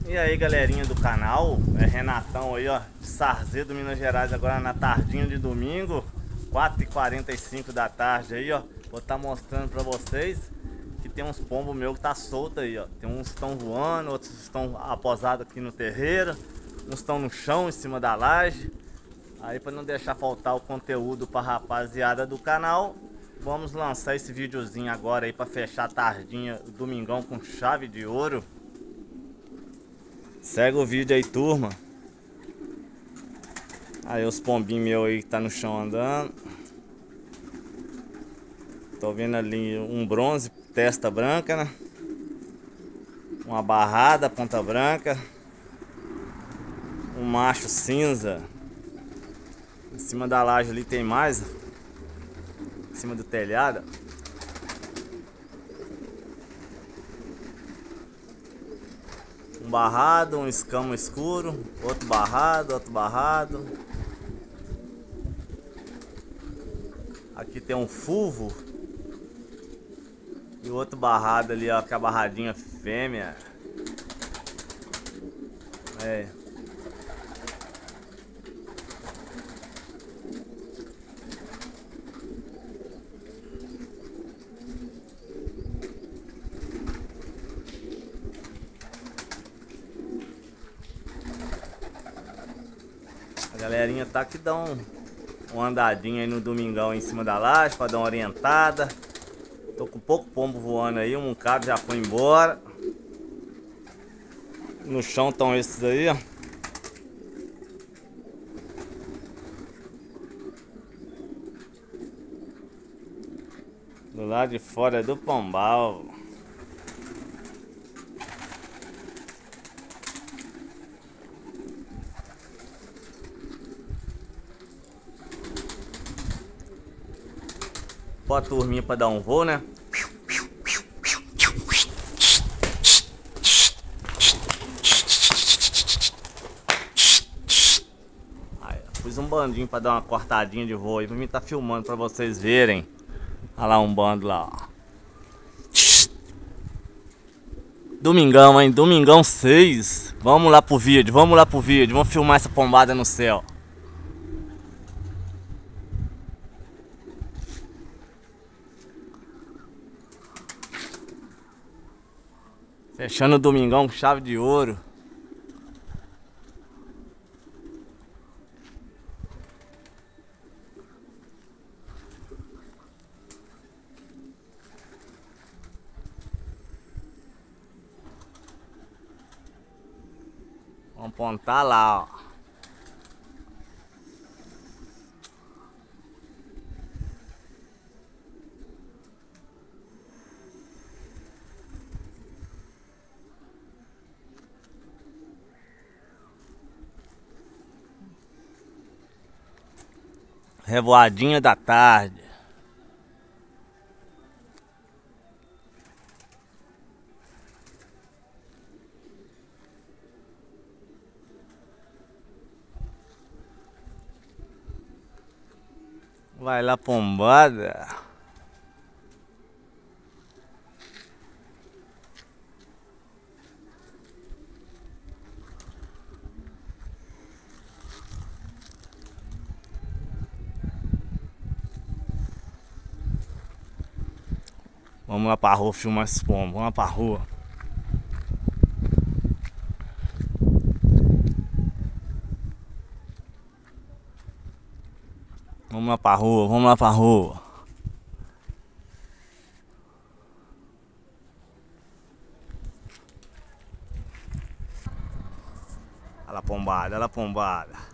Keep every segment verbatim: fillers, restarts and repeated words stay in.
E aí, galerinha do canal, é Renatão aí, ó, de Sarzedo, Minas Gerais, agora na tardinha de domingo, quatro e quarenta e cinco da tarde aí, ó. Vou estar mostrando pra vocês que tem uns pombos meus que tá solto aí, ó. Tem uns que estão voando, outros estão aposados aqui no terreiro, uns estão no chão, em cima da laje. Aí, pra não deixar faltar o conteúdo pra rapaziada do canal, vamos lançar esse videozinho agora aí pra fechar a tardinha, domingão com chave de ouro. Segue o vídeo aí, turma. Aí os pombinhos meus aí que tá no chão andando. Tô vendo ali um bronze, testa branca, né? Uma barrada, ponta branca. Um macho cinza. Em cima da laje ali tem mais. Em cima do telhado. Um barrado, um escamo escuro. Outro barrado, outro barrado. Aqui tem um fulvo. E o outro barrado ali, ó, que é a barradinha fêmea. É. A galerinha tá que dá um, uma andadinha aí no domingão em cima da laje pra dar uma orientada. Tô com pouco pombo voando aí, um cara já foi embora. No chão estão esses aí, ó. Do lado de fora do pombal. Pô, a turminha pra dar um voo, né? Aí, pus um bandinho pra dar uma cortadinha de voo aí, pra mim tá filmando pra vocês verem. Olha lá um bando lá, ó. Domingão, hein? Domingão seis. Vamos lá pro vídeo, vamos lá pro vídeo. Vamos filmar essa pombada no céu. Fechando o domingão com chave de ouro. Vamos apontar lá, ó. Revoadinha da tarde. Vai lá, pombada. Vamos lá pra rua filmar esses pombos. Vamos lá pra rua. Vamos lá pra rua, vamos lá pra rua. Olha lá, pombada, olha lá, pombada.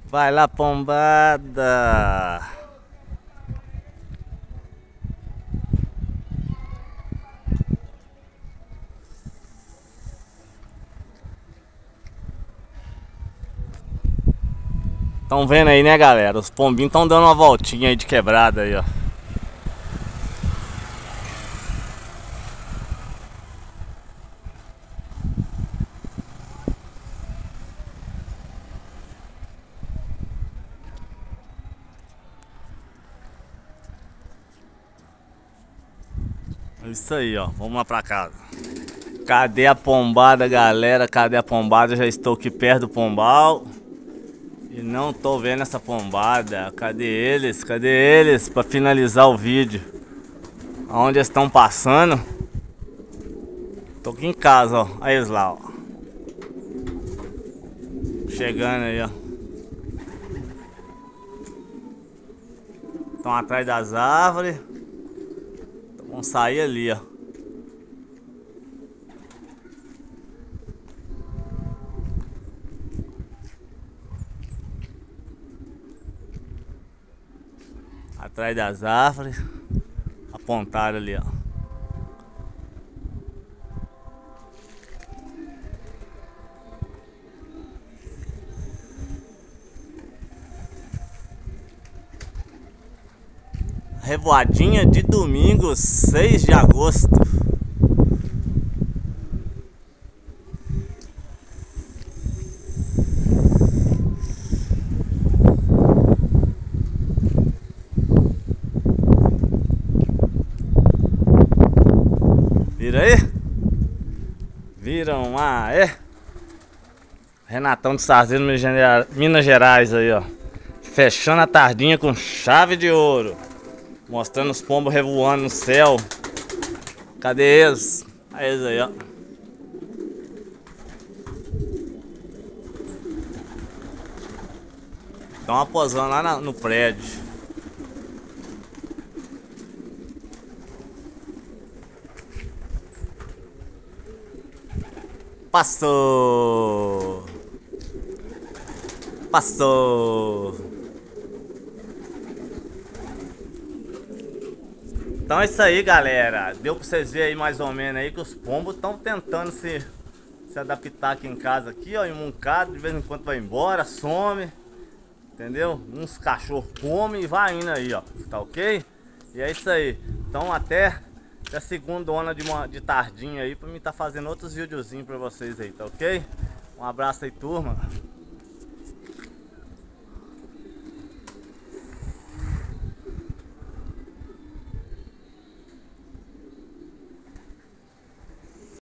Vai lá, pombada. Estão vendo aí, né, galera? Os pombinhos estão dando uma voltinha aí de quebrada aí, ó. Isso aí, ó. Vamos lá pra casa. Cadê a pombada, galera? Cadê a pombada? Já estou aqui perto do pombal e não tô vendo essa pombada. Cadê eles? Cadê eles? Pra finalizar o vídeo. Aonde eles estão passando? Tô aqui em casa, ó. Aí eles lá, ó. Chegando aí, ó. Estão atrás das árvores. Vão sair ali, ó. Atrás das árvores. Apontaram ali, ó. Revoadinha de domingo, seis de agosto. Vira aí. Viram lá, é. Renatão de Sarzedo, Minas Gerais aí, ó. Fechando a tardinha com chave de ouro. Mostrando os pombos revoando no céu. Cadê eles? Aí eles aí, ó. Estão uma posando lá na, no prédio. Passou. Passou. Então é isso aí, galera. Deu pra vocês verem aí mais ou menos aí que os pombos estão tentando se, se adaptar aqui em casa aqui, ó, em um bocado, de vez em quando vai embora, some, entendeu? Uns cachorros comem e vai indo aí, ó, tá ok? E é isso aí. Então até a segunda onda de, uma, de tardinha aí pra mim tá fazendo outros videozinhos pra vocês aí, tá ok? Um abraço aí, turma.